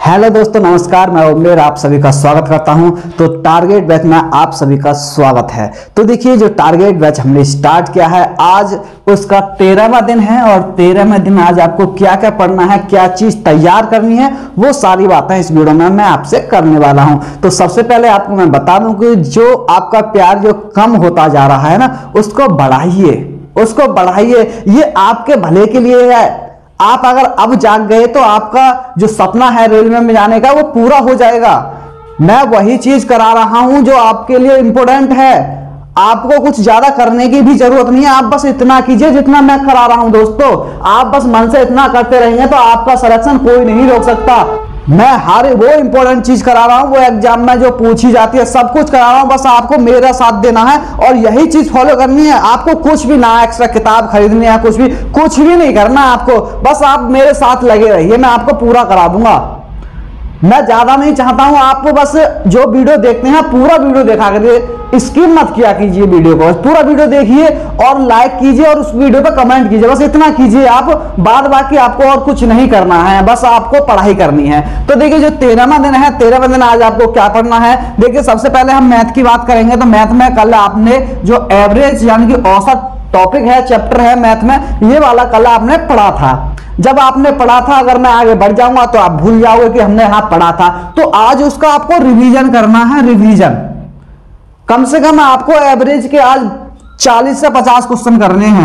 Hello दोस्तों, नमस्कार। मैं उमेर आप सभी का स्वागत करता हूं। तो टारगेट बैच में आप सभी का स्वागत है। तो देखिए, जो टारगेट बैच हमने स्टार्ट किया है, आज उसका 13वां दिन है और 13वें दिन में आज आपको क्या क्या पढ़ना है, क्या चीज तैयार करनी है, वो सारी बातें इस वीडियो में मैं आपसे करने वाला हूं। तो सबसे पहले आपको मैं बता दूं कि जो आपका प्यार जो कम होता जा रहा है ना, उसको बढ़ाइए। ये आपके भले के लिए है। आप अगर अब जाग गए तो आपका जो सपना है रेलवे में जाने का, वो पूरा हो जाएगा। मैं वही चीज करा रहा हूं जो आपके लिए इंपॉर्टेंट है। आपको कुछ ज्यादा करने की भी जरूरत नहीं है। आप बस इतना कीजिए जितना मैं करा रहा हूं। दोस्तों, आप बस मन से इतना करते रहेंगे तो आपका सिलेक्शन कोई नहीं रोक सकता। मैं हर वो इंपॉर्टेंट चीज करा रहा हूं, वो एग्जाम में जो पूछी जाती है सब कुछ करा रहा हूं। बस आपको मेरा साथ देना है और यही चीज फॉलो करनी है। आपको कुछ भी ना एक्स्ट्रा किताब खरीदनी है, कुछ भी नहीं करना आपको। बस आप मेरे साथ लगे रहिए, मैं आपको पूरा करा दूंगा। मैं ज्यादा नहीं चाहता हूं। आपको बस जो वीडियो देखते हैं पूरा वीडियो देखा करिए, स्किप मत किया कीजिए वीडियो को। पूरा वीडियो देखिए और लाइक कीजिए और उस वीडियो पर कमेंट कीजिए। बस इतना कीजिए आप। बाद बाकी आपको और कुछ नहीं करना है, बस आपको पढ़ाई करनी है। तो देखिए, जो 13वां दिन है, 13वें दिन आज आपको क्या पढ़ना है। देखिए, सबसे पहले हम मैथ की बात करेंगे। तो मैथ में कल आपने जो एवरेज यानी कि औसत टॉपिक है, चैप्टर है मैथ में, ये वाला कल आपने पढ़ा था। जब आपने पढ़ा था, अगर मैं आगे बढ़ जाऊंगा तो आप भूल जाओगे कि हमने यहां पढ़ा था। तो आज उसका आपको रिवीजन करना है। रिवीजन कम से कम आपको एवरेज के आज 40 से 50 क्वेश्चन करने हैं।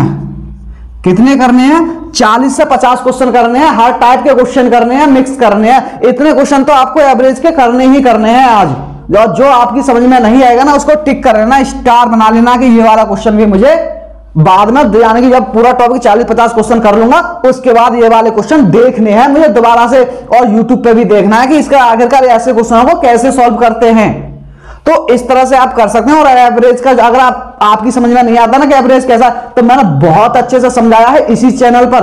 कितने करने हैं? 40 से 50 क्वेश्चन करने हैं। हर टाइप के क्वेश्चन करने हैं, मिक्स करने हैं। इतने क्वेश्चन तो आपको एवरेज के करने ही करने हैं आज। जो आपकी समझ में नहीं आएगा ना, उसको टिक कर लेना, स्टार बना लेना कि ये वाला क्वेश्चन भी मुझे बाद में, यानी कि जब पूरा टॉपिक 40-50 क्वेश्चन कर लूंगा, उसके बाद ये वाले क्वेश्चन देखने हैं मुझे दोबारा से, और यूट्यूब पे भी देखना है कि इसका आखिरकार ऐसे क्वेश्चनों को कैसे सॉल्व करते हैं। तो इस तरह से आप कर सकते हैं। और एवरेज का अगर आपकी समझ में नहीं आता ना कि एवरेज कैसा, तो मैंने बहुत अच्छे से समझाया है इसी चैनल पर,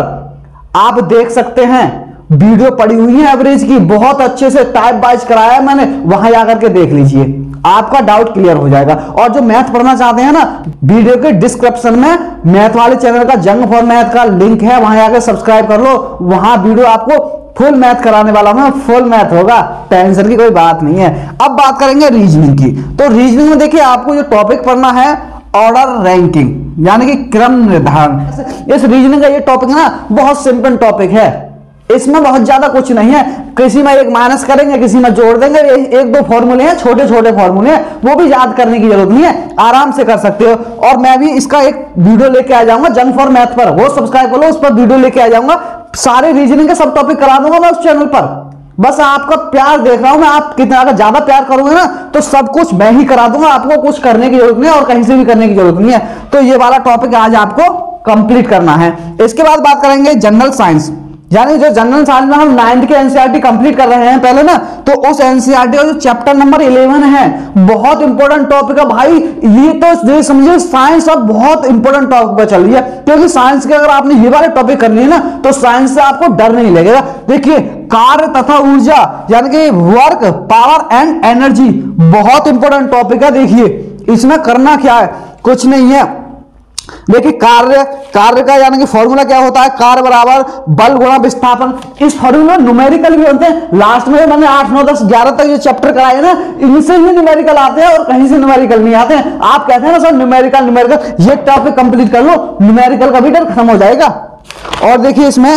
आप देख सकते हैं। वीडियो पड़ी हुई है एवरेज की, बहुत अच्छे से टाइप वाइज कराया है मैंने, वहां जाकर के देख लीजिए, आपका डाउट क्लियर हो जाएगा। और जो मैथ पढ़ना चाहते हैं ना, वीडियो के डिस्क्रिप्शन में मैथ वाले चैनल का जंग फॉर मैथ का लिंक है, वहां जाकर सब्सक्राइब कर लो। वहां वीडियो आपको फुल मैथ कराने वाला हूं, फुल मैथ होगा, टेंशन की कोई बात नहीं है। अब बात करेंगे रीजनिंग की। तो रीजनिंग में देखिए, आपको जो टॉपिक पढ़ना है ऑर्डर रैंकिंग, यानी कि क्रम निर्धारण। इस रीजनिंग का ये टॉपिक ना बहुत सिंपल टॉपिक है। इसमें बहुत ज्यादा कुछ नहीं है। किसी में एक माइनस करेंगे, किसी में जोड़ देंगे। एक दो फॉर्मूले हैं, छोटे छोटे फॉर्मूले हैं, वो भी याद करने की जरूरत नहीं है, आराम से कर सकते हो। और मैं भी इसका एक वीडियो लेके आ जाऊंगा जंग फॉर मैथ पर, वो सब्सक्राइब कर लो, उस पर वीडियो लेके आ जाऊंगा। सारे रीजनिंग के सब टॉपिक करा दूंगा मैं उस चैनल पर। बस आपका प्यार देख रहा हूं मैं। आप कितना अगर ज्यादा प्यार करोगे ना, तो सब कुछ मैं ही करा दूंगा। आपको कुछ करने की जरूरत नहीं है और कहीं से भी करने की जरूरत नहीं है। तो ये वाला टॉपिक आज आपको कंप्लीट करना है। इसके बाद बात करेंगे जनरल साइंस, यानी जो जनरल साइंस में हम 9th के एनसीईआरटी कंप्लीट कर रहे हैं पहले ना, तो उस एनसीईआरटी का जो चैप्टर नंबर 11 है, बहुत इंपॉर्टेंट टॉपिक है भाई। ये तो समझिए साइंस अब बहुत इंपॉर्टेंट टॉपिक पर चल रही है, क्योंकि साइंस के अगर आपने ये वाले टॉपिक कर लिए ना, तो साइंस से आपको डर नहीं लगेगा। देखिए, कार्य तथा ऊर्जा, यानी कि वर्क, पावर एंड एनर्जी, बहुत इंपॉर्टेंट टॉपिक है। देखिए, इसमें करना क्या है, कुछ नहीं है। देखिए, कार्य का यानी कि फॉर्मूला क्या होता है, कार्य बराबर बल गुणा विस्थापन। इस फॉर्मूला न्यूमेरिकल भी होते हैं। लास्ट में मैंने 8, 9, 10, 11 तक जो चैप्टर कराए ना, इनसे ही न्यूमेरिकल आते हैं और कहीं से न्यूमेरिकल नहीं आते हैं। आप कहते हैं ना सर न्यूमेरिकल, ये टॉपिक कंप्लीट कर लो, न्यूमेरिकल का भी डर खत्म हो जाएगा। और देखिए, इसमें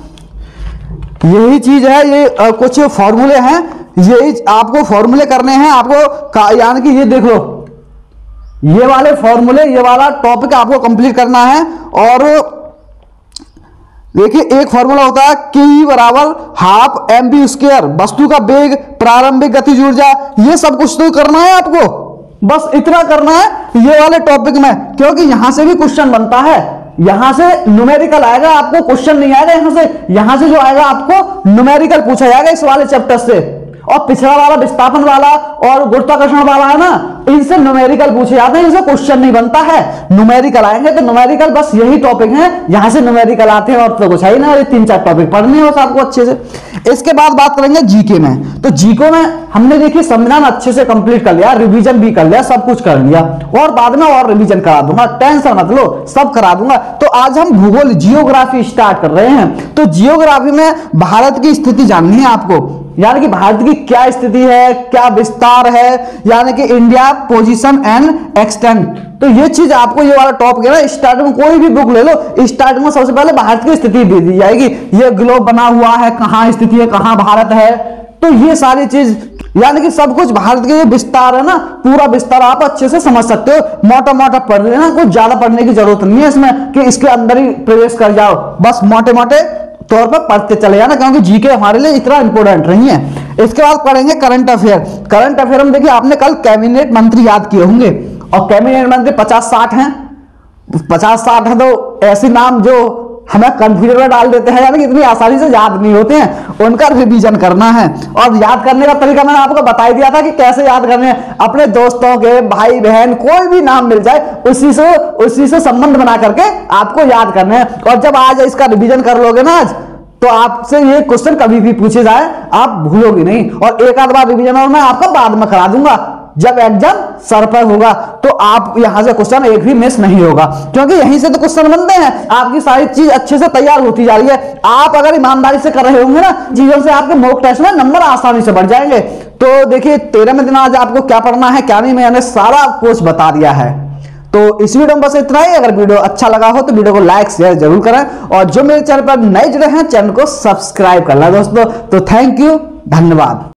यही चीज है, ये कुछ फॉर्मूले हैं, यही आपको फॉर्मूले करने हैं आपको, यानी कि ये देख लो, ये वाले फॉर्मूले, ये वाला टॉपिक आपको कंप्लीट करना है। और देखिए, एक फॉर्मूला होता है K बराबर हाफ mv स्क्वायर, वस्तु का वेग, प्रारंभिक गतिज ऊर्जा, ये सब कुछ तो करना है आपको। बस इतना करना है ये वाले टॉपिक में, क्योंकि यहां से भी क्वेश्चन बनता है। यहां से न्यूमेरिकल आएगा, आपको क्वेश्चन नहीं आएगा यहां से जो आएगा आपको न्यूमेरिकल पूछा जाएगा इस वाले चैप्टर से। और पिछला वाला विस्थापन वाला और गुरुत्वाकर्षण वाला है ना, इनसे न्यूमेरिकल पूछे जाते हैं, इनसे क्वेश्चन नहीं बनता है। न्यूमेरिकल आएंगे तो न्यूमेरिकल बस यही टॉपिक है, यहां से न्यूमेरिकल आते हैं और तो कुछ है ना, ये 3-4 टॉपिक पढ़ने हैं बस आपको अच्छे से। इसके बाद बात करेंगे जीके में। तो जीके में हमने देखिए संविधान अच्छे से कंप्लीट कर लिया, रिवीजन भी कर लिया, सब कुछ कर लिया, और बाद में और रिवीजन करा दूंगा, टेंशन मत लो, सब करा दूंगा। तो आज हम भूगोल जियोग्राफी स्टार्ट कर रहे हैं। तो जियोग्राफी में भारत की स्थिति जाननी है आपको, यानी कि भारत की क्या स्थिति है, क्या विस्तार है, यानी कि इंडिया पोजीशन एंड एक्सटेंट। तो ये चीज आपको, ये वाला टॉपिक है ना, स्टार्ट में कोई भी बुक ले लो, स्टार्ट में सबसे पहले भारत की स्थिति दे दी जाएगी, ये ग्लोब बना हुआ है, कहां स्थिति है, कहां भारत है। तो ये सारी चीज यानी कि सब कुछ भारत के ये विस्तार है ना, पूरा विस्तार आप अच्छे से समझ सकते हो। मोटा मोटा पढ़ लेना, कुछ ज्यादा पढ़ने की जरूरत नहीं है इसमें कि इसके अंदर ही प्रवेश कर जाओ, बस मोटे मोटे तौर पर पढ़ते चले जाना, क्योंकि जीके हमारे लिए इतना इंपॉर्टेंट नहीं है। इसके बाद पढ़ेंगे करंट अफेयर। करंट अफेयर में देखिए आपने कल कैबिनेट मंत्री याद किए होंगे, और कैबिनेट मंत्री 50-60 हैं, 50-60 है, तो ऐसे नाम जो हमें कंफ्यूजन में डाल देते हैं, यानी कि इतनी आसानी से याद नहीं होते हैं, उनका रिवीजन करना है। और याद करने का तरीका मैंने आपको बता ही दिया था कि कैसे याद करने हैं। अपने दोस्तों के, भाई बहन, कोई भी नाम मिल जाए उसी से संबंध बना करके आपको याद करने हैं। और जब आज इसका रिवीजन कर लोगे ना आज, तो आपसे ये क्वेश्चन कभी भी पूछे जाए आप भूलोगे नहीं। और एक आध बार रिवीजन और मैं आपका बाद में करा दूंगा, जब एग्जाम सर पर होगा, तो आप यहां से क्वेश्चन एक भी मिस नहीं होगा, क्योंकि यहीं से तो क्वेश्चन बनते हैं। आपकी सारी चीज अच्छे से तैयार होती जा रही है। आप अगर ईमानदारी से कर रहे होंगे ना चीजों से, आपके मॉक टेस्ट में नंबर आसानी से बढ़ जाएंगे। तो देखिए 13वें दिन आज आपको क्या पढ़ना है क्या नहीं, मैंने सारा कुछ बता दिया है। तो इस वीडियो में बस इतना ही। अगर वीडियो अच्छा लगा हो तो वीडियो को लाइक शेयर जरूर करें, और जो मेरे चैनल पर नए जुड़े हैं चैनल को सब्सक्राइब करना दोस्तों। तो थैंक यू, धन्यवाद।